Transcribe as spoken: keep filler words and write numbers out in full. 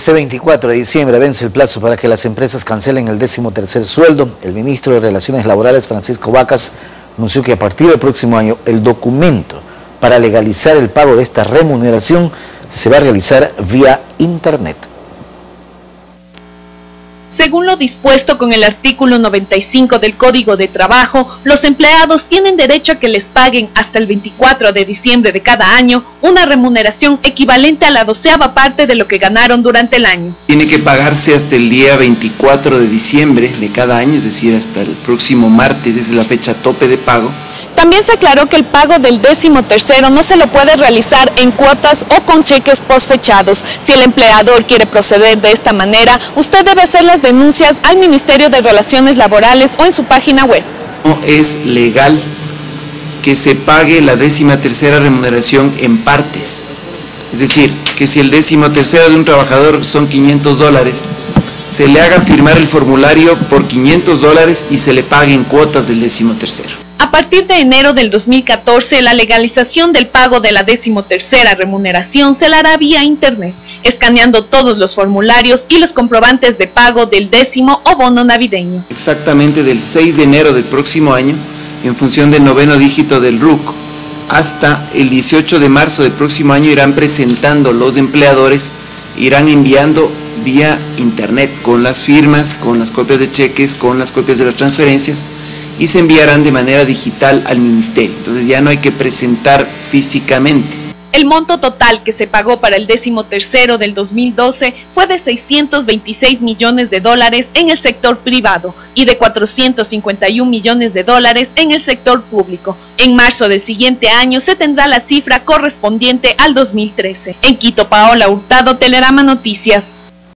Este veinticuatro de diciembre vence el plazo para que las empresas cancelen el décimo tercer sueldo. El ministro de Relaciones Laborales, Francisco Vacas, anunció que a partir del próximo año el documento para legalizar el pago de esta remuneración se va a realizar vía internet. Según lo dispuesto con el artículo noventa y cinco del Código de Trabajo, los empleados tienen derecho a que les paguen hasta el veinticuatro de diciembre de cada año una remuneración equivalente a la doceava parte de lo que ganaron durante el año. Tiene que pagarse hasta el día veinticuatro de diciembre de cada año, es decir, hasta el próximo martes, esa es la fecha tope de pago. También se aclaró que el pago del décimo tercero no se lo puede realizar en cuotas o con cheques posfechados. Si el empleador quiere proceder de esta manera, usted debe hacer las denuncias al Ministerio de Relaciones Laborales o en su página web. No es legal que se pague la décima tercera remuneración en partes. Es decir, que si el décimo tercero de un trabajador son quinientos dólares, se le haga firmar el formulario por quinientos dólares y se le pague en cuotas del décimo tercero. A partir de enero del dos mil catorce, la legalización del pago de la decimotercera remuneración se la hará vía internet, escaneando todos los formularios y los comprobantes de pago del décimo o bono navideño. Exactamente del seis de enero del próximo año, en función del noveno dígito del R U C, hasta el dieciocho de marzo del próximo año irán presentando los empleadores, irán enviando vía internet con las firmas, con las copias de cheques, con las copias de las transferencias, y se enviarán de manera digital al ministerio. Entonces ya no hay que presentar físicamente. El monto total que se pagó para el décimo tercero del dos mil doce fue de seiscientos veintiséis millones de dólares en el sector privado y de cuatrocientos cincuenta y un millones de dólares en el sector público. En marzo del siguiente año se tendrá la cifra correspondiente al dos mil trece. En Quito, Paola Hurtado, Telerama Noticias.